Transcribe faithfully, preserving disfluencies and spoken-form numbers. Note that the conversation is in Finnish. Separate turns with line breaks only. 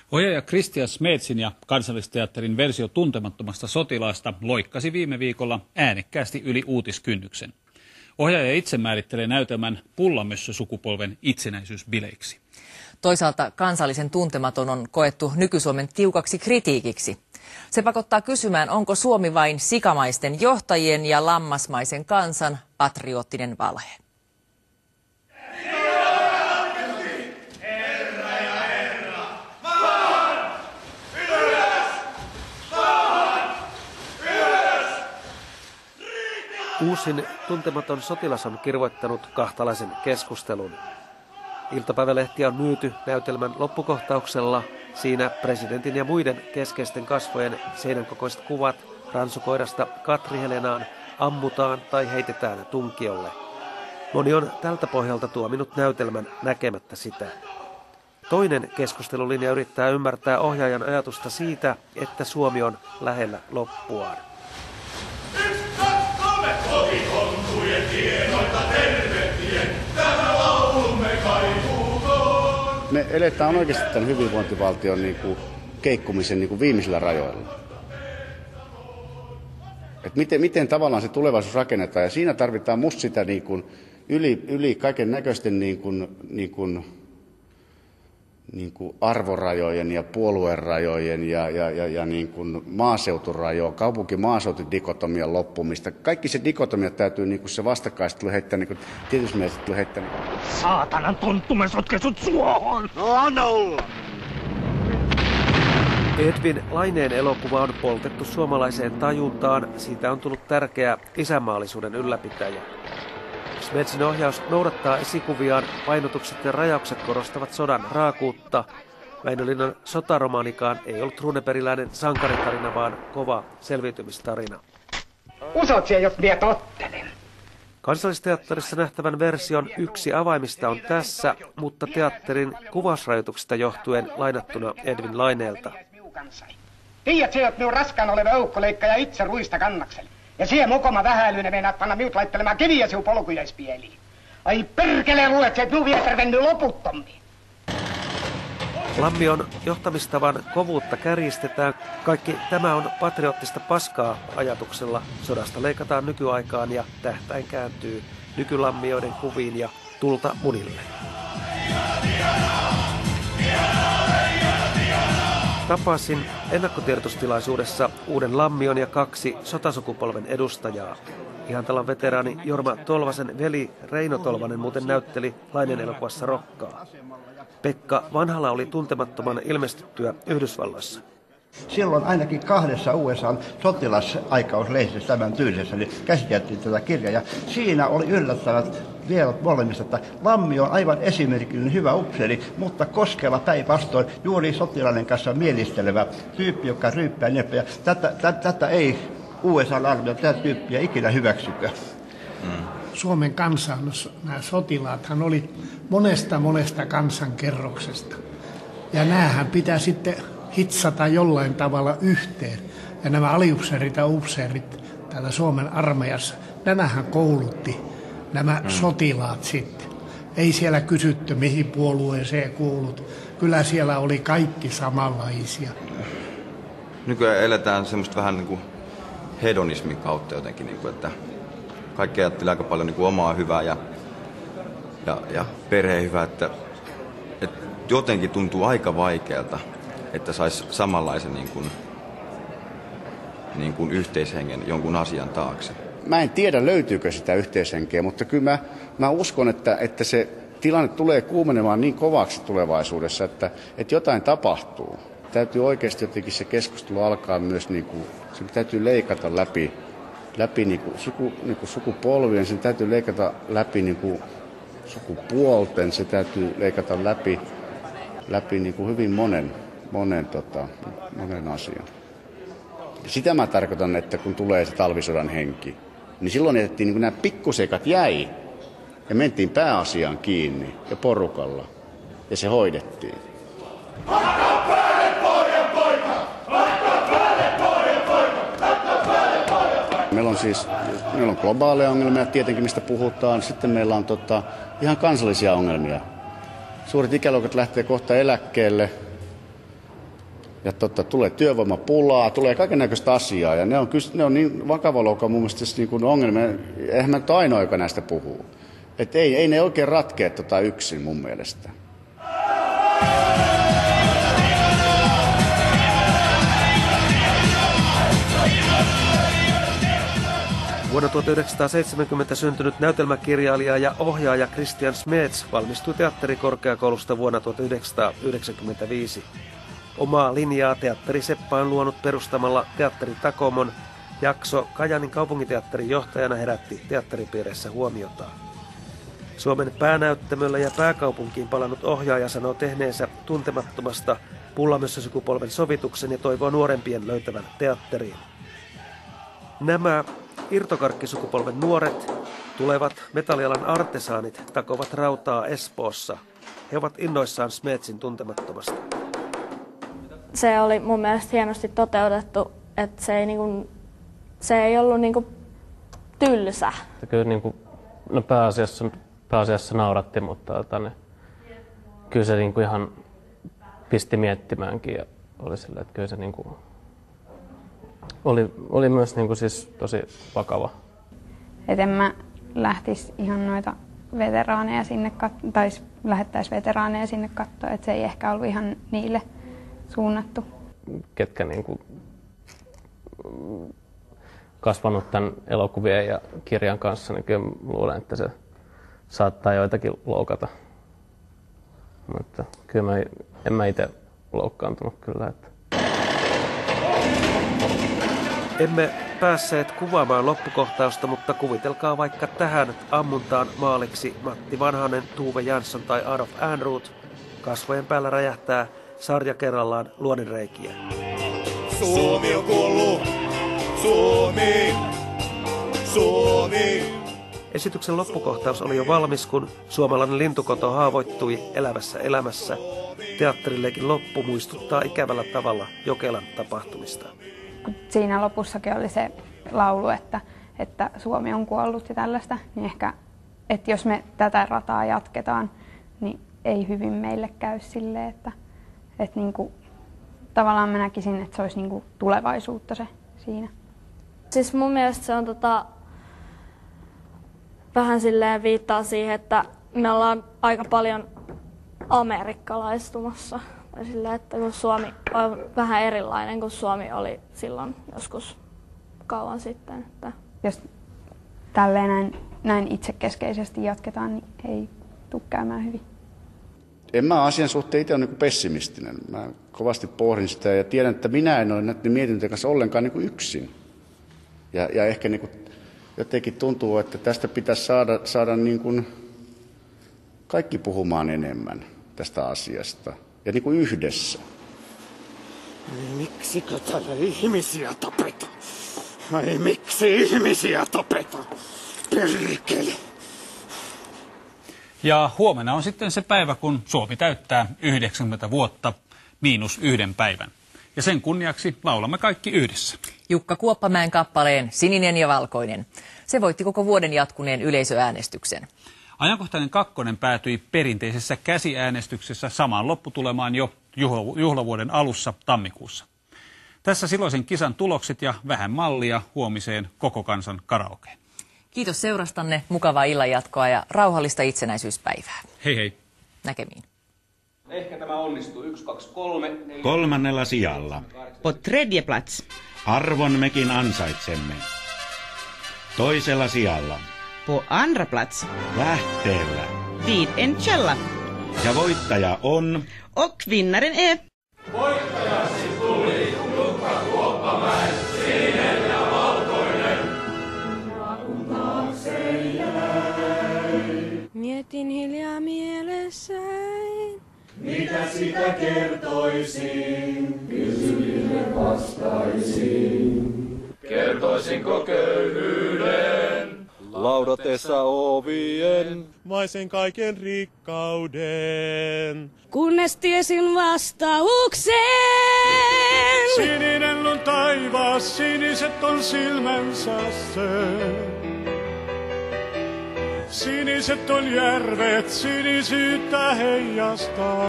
Ohjaaja Christian Smetsin ja Kansallisteatterin versio Tuntemattomasta sotilaasta loikkasi viime viikolla äänekkäästi yli uutiskynnyksen. Ohjaaja itse määrittelee näytelmän pullamössösukupolven itsenäisyysbileiksi.
Toisaalta kansallisen tuntematon on koettu nyky-Suomen tiukaksi kritiikiksi. Se pakottaa kysymään, onko Suomi vain sikamaisten johtajien ja lammasmaisen kansan patriottinen valhe.
Uusin Tuntematon sotilas on kirvoittanut kahtalaisen keskustelun. Iltapäivälehtiä on myyty näytelmän loppukohtauksella. Siinä presidentin ja muiden keskeisten kasvojen seinän kokoiset kuvat ransukoirasta Katri Helenaan ammutaan tai heitetään tunkiolle. Moni on tältä pohjalta tuominut näytelmän näkemättä sitä. Toinen keskustelulinja yrittää ymmärtää ohjaajan ajatusta siitä, että Suomi on lähellä loppuaan.
Me eletään oikeasti tämän hyvinvointivaltion niin kuin keikkumisen niin kuin viimeisillä rajoilla. Et miten, miten tavallaan se tulevaisuus rakennetaan, ja siinä tarvitaan musta sitä niin kuin yli, yli kaiken näköisten niin kuin, niin kuin, niin kuin arvorajojen ja puoluerajojen ja, ja, ja, ja niin kuin maaseuturajojen, kaupunki-maaseutudikotomian loppumista. Kaikki se dikotomia täytyy niin kuin se vastakkainasettelu heittää, niin kuin tietysti mielestä heittää. Niin kuin...
Saatanan tonttu, me sotke sut suohon!
No anna olla!
Edwin Laineen elokuva on poltettu suomalaiseen tajuntaan. Siitä on tullut tärkeä isänmaallisuuden ylläpitäjä. Smetsin ohjaus noudattaa esikuviaan, painotukset ja rajaukset korostavat sodan raakuutta. Väinölinnan sotaromaanikaan ei ollut runebergiläinen sankaritarina, vaan kova selviytymistarina.
Usot siihen, jos vie tottelen.
Kansallisteatterissa nähtävän version yksi avaimista on tässä, mutta teatterin kuvausrajoituksista johtuen lainattuna Edwin Laineelta.
Tiedät se, että minun raskaan oleva eukkoleikka ja itse ruista kannakseli. Ja siihen mokoma vähäilyinen meinaat panna minut laittelemaan kiviä sinun polkujaispieliin. Ai perkeleen luet se, että minun vieter vennyt loputtommin.
Lammion johtamistavan kovuutta kärjistetään. Kaikki tämä on patriottista paskaa ajatuksella. Sodasta leikataan nykyaikaan ja tähtäin kääntyy nykylammioiden kuviin ja tulta munille. Tapasin ennakkotiedotustilaisuudessa uuden Lammion ja kaksi sotasukupolven edustajaa. Ihantalan veteraani Jorma Tolvasen veli Reino Tolvanen muuten näytteli Laineen elokuvassa Rokkaa. Pekka Vanhala oli Tuntemattoman ilmestyttyä Yhdysvalloissa.
Silloin ainakin kahdessa U S A:n sotilasaikauslehdessä tämän tyylisessä niin käsiteltiin tätä kirjaa. Ja siinä oli yllättävät viedot molemmista, että Lammi on aivan esimerkillinen hyvä upseeri, mutta Koskela päinvastoin juuri sotilainen kanssa mielistelevä tyyppi, joka ryyppää niin. Ja tätä, tätä, tätä ei U S A-armeija tätä tyyppiä ikinä hyväksykö.
Mm. Suomen kansan, nämä sotilaathan oli monesta monesta kansankerroksesta. Ja näähän pitää sitten hitsata jollain tavalla yhteen. Ja nämä aliupseerit ja upseerit täällä Suomen armeijassa, nämähän koulutti nämä mm. sotilaat sitten. Ei siellä kysytty, mihin puolueeseen kuulut. Kyllä siellä oli kaikki samanlaisia.
Nykyään eletään semmoista vähän niin kuin hedonismin kautta jotenkin, niin kuin, että kaikki ajattelee aika paljon niin kuin omaa hyvää ja, ja, ja perheen hyvää, että, että jotenkin tuntuu aika vaikealta, että saisi samanlaisen niin kuin, niin kuin yhteishengen jonkun asian taakse.
Mä en tiedä, löytyykö sitä yhteishenkeä, mutta kyllä mä, mä uskon, että, että se tilanne tulee kuumenemaan niin kovaksi tulevaisuudessa, että, että jotain tapahtuu. Täytyy oikeasti jotenkin se keskustelu alkaa myös, niin kuin, se täytyy leikata läpi, läpi niin kuin suku, niin kuin sukupolvien, sen täytyy leikata läpi niin kuin sukupuolten, se täytyy leikata läpi, läpi niin kuin hyvin monen, monen, tota, monen asian. Sitä mä tarkoitan, että kun tulee se talvisodan henki, niin silloin jätettiin niin kuin nämä pikkuseikat jäi ja mentiin pääasiaan kiinni ja porukalla ja se hoidettiin. Meillä on siis meillä on globaaleja ongelmia, tietenkin mistä puhutaan. Sitten meillä on tota, ihan kansallisia ongelmia. Suuret ikäluokat lähtee kohta eläkkeelle. Ja totta, tulee työvoimapulaa, tulee kaikennäköistä asiaa ja ne on, ne on niin vakava loukka mun mielestä niin kuin ongelma. Eihän mä nyt ainoa, joka näistä puhuu. Että ei, ei ne oikein ratkea tota yksin mun mielestä.
Vuonna tuhatyhdeksänsataaseitsemänkymmentä syntynyt näytelmäkirjailija ja ohjaaja Christian Smets valmistui teatterikorkeakoulusta vuonna tuhatyhdeksänsataayhdeksänkymmentäviisi. Omaa linjaa teatteri Seppa on luonut perustamalla Teatteri Takomon. Jakso Kajaanin kaupunginteatterin johtajana herätti teatteripiireissä huomiota. Suomen päänäyttämöllä ja pääkaupunkiin palannut ohjaaja sanoo tehneensä tuntemattomasta pullamössösukupolven sovituksen ja toivoo nuorempien löytävän teatteriin. Nämä irtokarkkisukupolven nuoret, tulevat metallialan artesaanit takovat rautaa Espoossa. He ovat innoissaan Smetsin tuntemattomasta.
Se oli mun mielestä hienosti toteutettu, että se ei, niinku, se ei ollut niinku tylsä.
Kyllä niinku, no pääasiassa, pääasiassa nauratti, mutta otane, kyllä se niinku ihan pisti miettimäänkin ja oli sillä, että kyllä se niinku, oli, oli myös niinku siis tosi vakava.
Et en mä lähtisi ihan noita veteraaneja sinne, kat- tai lähettäisi veteraaneja sinne katsoa, että se ei ehkä ollut ihan niille suunnattu.
Ketkä niinku kasvanut tämän elokuvien ja kirjan kanssa, niin kyllä luulen, että se saattaa joitakin loukata. Mutta kyllä mä, en mä itse loukkaantunut kyllä. Että.
Emme päässeet kuvaamaan loppukohtausta, mutta kuvitelkaa vaikka tähän ammuntaan maaliksi Matti Vanhanen, Tuve Jansson tai Adolf Ehrnrooth. Kasvojen päällä räjähtää sarja kerrallaan luonnonreikiä.
Suomi on kuollut! Suomi! Suomi!
Esityksen loppukohtaus oli jo valmis, kun suomalainen lintukoto haavoittui elävässä elämässä. Teatterillekin loppu muistuttaa ikävällä tavalla Jokelan tapahtumista.
Siinä lopussakin oli se laulu, että, että Suomi on kuollut ja tällaista, niin ehkä, että jos me tätä rataa jatketaan, niin ei hyvin meille käy silleen, että, että niin kuin, tavallaan mä näkisin, että se olisi niin kuin tulevaisuutta se siinä.
Siis mun mielestä se on tota, vähän silleen viittaa siihen, että me ollaan aika paljon amerikkalaistumassa. Tai silleen, että kun Suomi on vähän erilainen kuin Suomi oli silloin joskus kauan sitten. Että.
Jos tälleen näin, näin itsekeskeisesti jatketaan, niin ei tule käymään hyvin.
En mä asian suhteen itse ole niin pessimistinen. Mä kovasti pohdin sitä ja tiedän, että minä en ole näiden mietintöjen kanssa ollenkaan niin yksin. Ja, ja ehkä niin kuin jotenkin tuntuu, että tästä pitäisi saada, saada niin kuin kaikki puhumaan enemmän tästä asiasta. Ja niin kuin yhdessä.
Miksikö täällä ihmisiä tapetaan? Ai miksi ihmisiä tapetaan? Perkele!
Ja huomenna on sitten se päivä, kun Suomi täyttää yhdeksänkymmentä vuotta miinus yhden päivän. Ja sen kunniaksi laulamme kaikki yhdessä.
Jukka Kuoppamäen kappaleen Sininen ja valkoinen. Se voitti koko vuoden jatkuneen yleisöäänestyksen.
Ajankohtainen kakkonen päätyi perinteisessä käsiäänestyksessä samaan lopputulemaan jo juhlavuoden alussa tammikuussa. Tässä silloisen kisan tulokset ja vähän mallia huomiseen koko kansan karaokeen.
Kiitos seurastanne, mukavaa illanjatkoa ja rauhallista itsenäisyyspäivää.
Hei hei.
Näkemiin.
Ehkä tämä onnistuu. Yksi, kaksi, kolme. Neljä.
Kolmannella sijalla.
På tredje plats.
Arvon mekin ansaitsemme. Toisella sijalla.
På andra plats.
Lähteellä.
Vid en källa.
Ja voittaja on...
Och vinnaren är...
Voittajaksi tuli Jukka Kuoppamäen Sininen ja valkoinen. Ja kun taakse jäi.
Mietin hiljaa mielessäin.
Mitä sitä kertoisin? Kysyjille vastaisin. Kertoisinko köyhyyden?
Laudatessa ovien, vai sen kaiken rikkauden.
Kunnes tiesin vastauksen.
Sininen on taivas, siniset on silmänsä se. Siniset on järvet, sinisyyttä heijastaa.